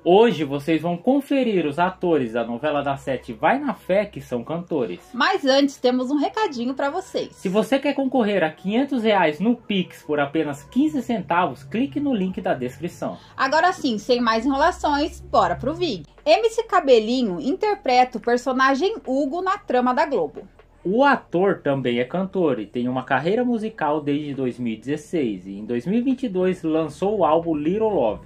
Hoje vocês vão conferir os atores da novela das 7 Vai na Fé, que são cantores. Mas antes temos um recadinho para vocês. Se você quer concorrer a R$500 no Pix por apenas 15 centavos, clique no link da descrição. Agora sim, sem mais enrolações, bora pro vídeo. MC Cabelinho interpreta o personagem Hugo na trama da Globo. O ator também é cantor e tem uma carreira musical desde 2016 e em 2022 lançou o álbum Little Love.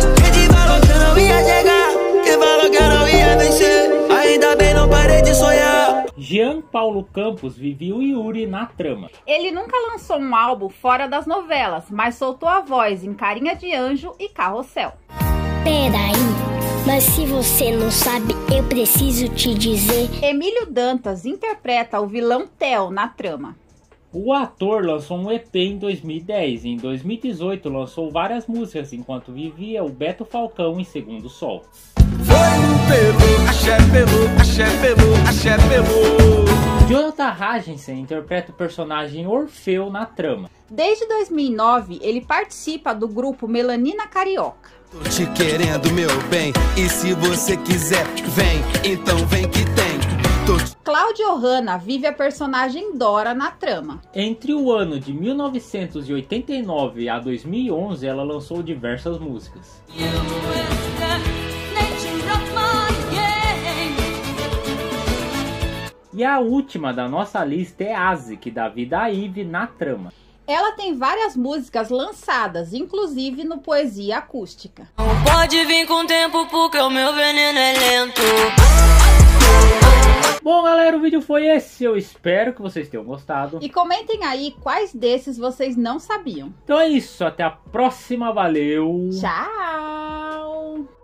Jean Paulo Campos vivia o Yuri na trama. Ele nunca lançou um álbum fora das novelas, mas soltou a voz em Carinha de Anjo e Carrossel. Peraí, mas se você não sabe, eu preciso te dizer. Emílio Dantas interpreta o vilão Theo na trama. O ator lançou um EP em 2010 e em 2018 lançou várias músicas enquanto vivia o Beto Falcão em Segundo Sol. Jonathan Ragensen interpreta o personagem Orfeu na trama. Desde 2009 ele participa do grupo Melanina Carioca. Tô te querendo, meu bem, e se você quiser, vem, então vem que tem. Cláudia Hanna vive a personagem Dora na trama. Entre o ano de 1989 a 2011, ela lançou diversas músicas. E a última da nossa lista é Aze, que dá vida a Ive na trama. Ela tem várias músicas lançadas, inclusive no Poesia Acústica. Não pode vir com tempo porque o meu veneno é lento. Bom, galera, o vídeo foi esse. Eu espero que vocês tenham gostado. E comentem aí quais desses vocês não sabiam. Então é isso. Até a próxima. Valeu. Tchau.